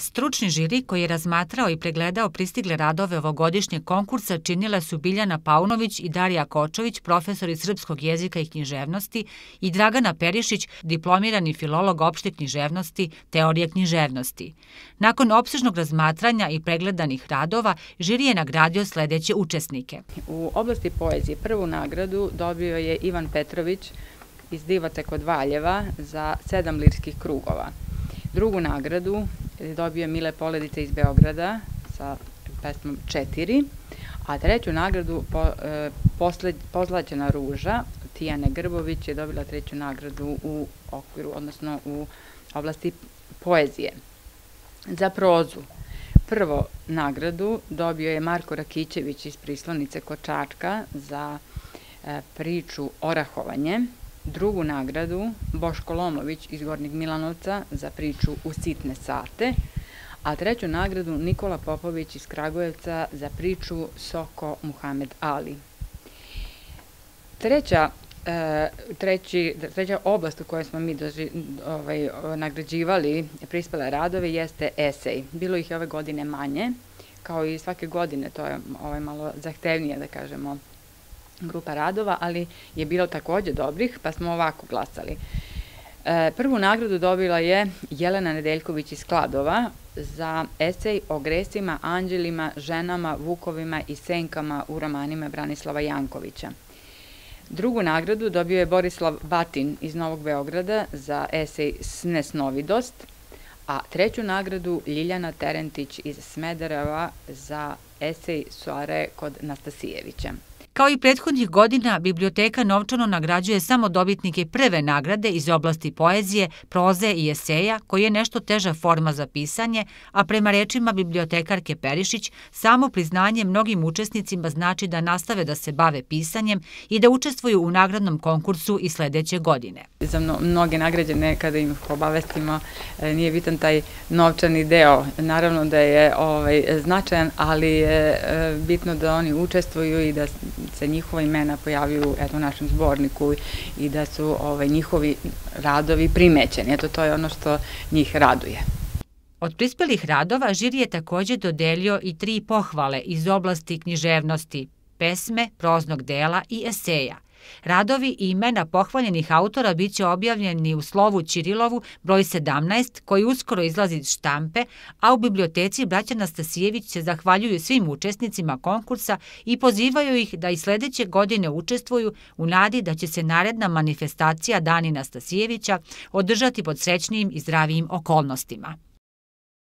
Stručni žiri koji je razmatrao i pregledao pristigle radove ovogodišnjeg konkursa činile su Biljana Paunović i Darija Kočović, profesori srpskog jezika i književnosti, i Dragana Perišić, diplomirani filolog opšte književnosti, teorije književnosti. Nakon opsežnog razmatranja i pregledanih radova, žiri je nagradio sledeće učesnike. U oblasti poezije prvu nagradu dobio je Ivan Petrović iz Divaca kod Valjeva za 7 lirskih krugova. Drugu nagradu dobio Mile Poledica iz Beograda sa pesmom 4, a treću nagradu Pozlaćena ruža Tijane Grbović je dobila treću nagradu u okviru, odnosno u oblasti poezije. Za prozu prvo nagradu dobio je Marko Rakićević iz Prislonice kod Čačka za priču Orahovanje. Drugu nagradu Boško Lomović iz Gornjeg Milanovca za priču U sitne sate, a treću nagradu Nikola Popović iz Kragujevca za priču Soko Muhamed Ali. Treća oblast u kojoj smo mi nagrađivali prispele radove jeste esej. Bilo ih je ove godine manje, kao i svake godine, to je malo zahtevnije, da kažemo, grupa radova, ali je bilo takođe dobrih, pa smo ovako glasali. Prvu nagradu dobila je Jelena Nedeljković iz Kladova za esej o gresima, anđelima, ženama, vukovima i senkama u romanima Branislava Jankovića. Drugu nagradu dobio je Borislav Batin iz Novog Beograda za esej Snesnovidost, a treću nagradu Ljiljana Terentić iz Smedereva za esej Soare kod Nastasijevića. Kao i prethodnih godina, biblioteka novčano nagrađuje samo dobitnike prve nagrade iz oblasti poezije, proze i eseja, koji je nešto teža forma za pisanje, a prema rečima bibliotekarke Perišić, samo priznanje mnogim učesnicima znači da nastave da se bave pisanjem i da učestvuju u nagradnom konkursu i sledeće godine. Za mnoge nagrađene, kada im obavestimo, nije bitan taj novčani deo. Naravno da je značajan, ali je bitno da oni učestvuju i da se njihova imena pojavljuju u našem zborniku i da su njihovi radovi primećeni. Eto, to je ono što njih raduje. Od prispelih radova žiri je takođe dodelio i 3 pohvale iz oblasti književnosti, pesme, proznog dela i eseja. Radovi i imena pohvaljenih autora biće objavljeni u slovu Ćirilovu broj 17, koji uskoro izlazi iz štampe, a u biblioteci braća Nastasijević se zahvaljuju svim učesnicima konkursa i pozivaju ih da i sledeće godine učestvuju u nadi da će se naredna manifestacija Dani Nastasijevića održati pod srećnijim i zdravijim okolnostima.